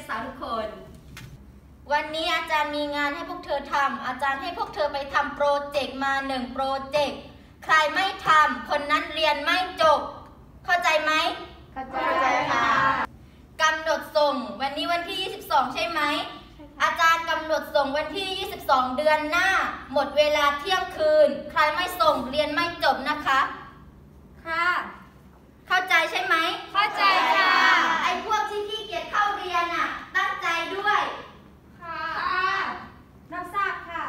ศึกษาทุกคนวันนี้อาจารย์มีงานให้พวกเธอทำอาจารย์ให้พวกเธอไปทำโปรเจกต์มา1โปรเจกต์ใครไม่ทำคนนั้นเรียนไม่จบเข้าใจไหมเข้าใจค่ะกำหนดส่งวันนี้วันที่22ใช่ไหมอาจารย์กำหนดส่งวันที่22เดือนหน้าหมดเวลาเที่ยงคืนใครไม่ส่งเรียนไม่จบนะคะค่ะเข้าใจใช่ไหมเข้าใจค่ะไอ้พวกที่ขี้เกียจเข้าเรียนอ่ะตั้งใจด้วยค่ะรับทราบค่ะ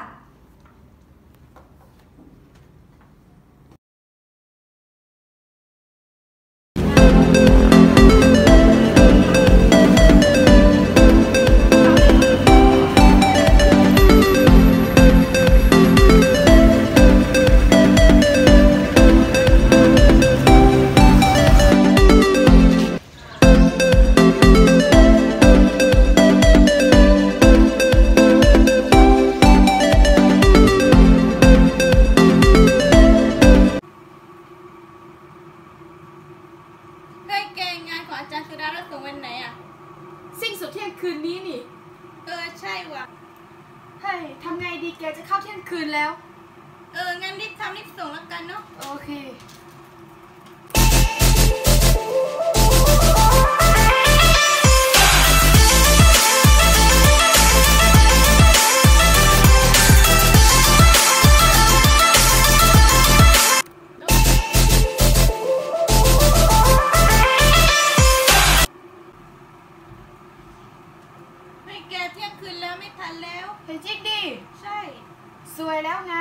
อาจารย์สุดารัตน์ส่งวันไหนอ่ะสิ้นสุดเที่ยงคืนนี้นี่ใช่ว่ะเฮ้ยทำไงดีแกจะเข้าเที่ยงคืนแล้วงั้นรีบทำรีบส่งแล้วกันเนาะโอเคแกเที่ยงคืนแล้วไม่ทันแล้วเฮ้ยจิ๊กดิใช่สวยแล้วไง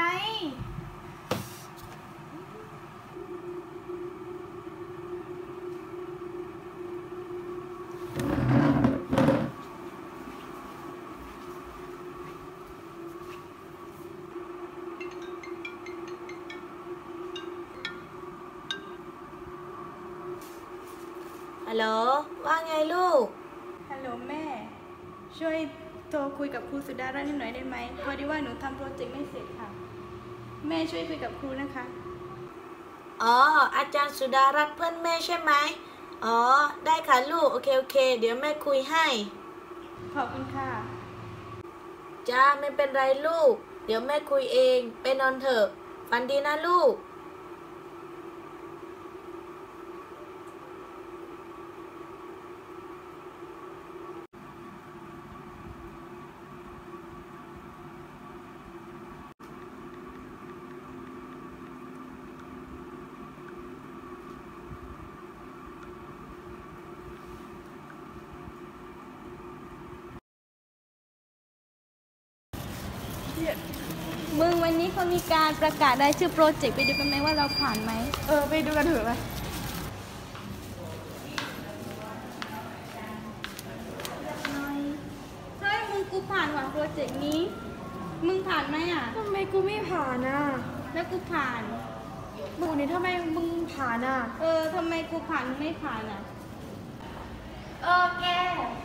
ฮัลโหลว่าไงลูกฮัลโหลแม่ช่วยโทรคุยกับครูสุดารัตน์นิดหน่อยได้ไหมพอดีว่าหนูทำโปรเจกต์ไม่เสร็จค่ะแม่ช่วยคุยกับครูนะคะอ๋ออาจารย์สุดารัตน์เพื่อนแม่ใช่ไหมอ๋อได้ค่ะลูกโอเคเดี๋ยวแม่คุยให้ขอบคุณค่ะจ้าไม่เป็นไรลูกเดี๋ยวแม่คุยเองไปนอนเถอะฝันดีนะลูกมึงวันนี้เขามีการประกาศรายชื่อโปรเจกต์ไปดูกันไหมว่าเราผ่านไหมไปดูกันเถอะไปเฮ้ยมึงกูผ่านว่ะโปรเจกต์นี้มึงผ่านไหมอ่ะทำไมกูไม่ผ่านอ่ะแล้วกูผ่านมึงนี่ทำไมมึงผ่านอ่ะทำไมกูผ่านมึงไม่ผ่านอ่ะแก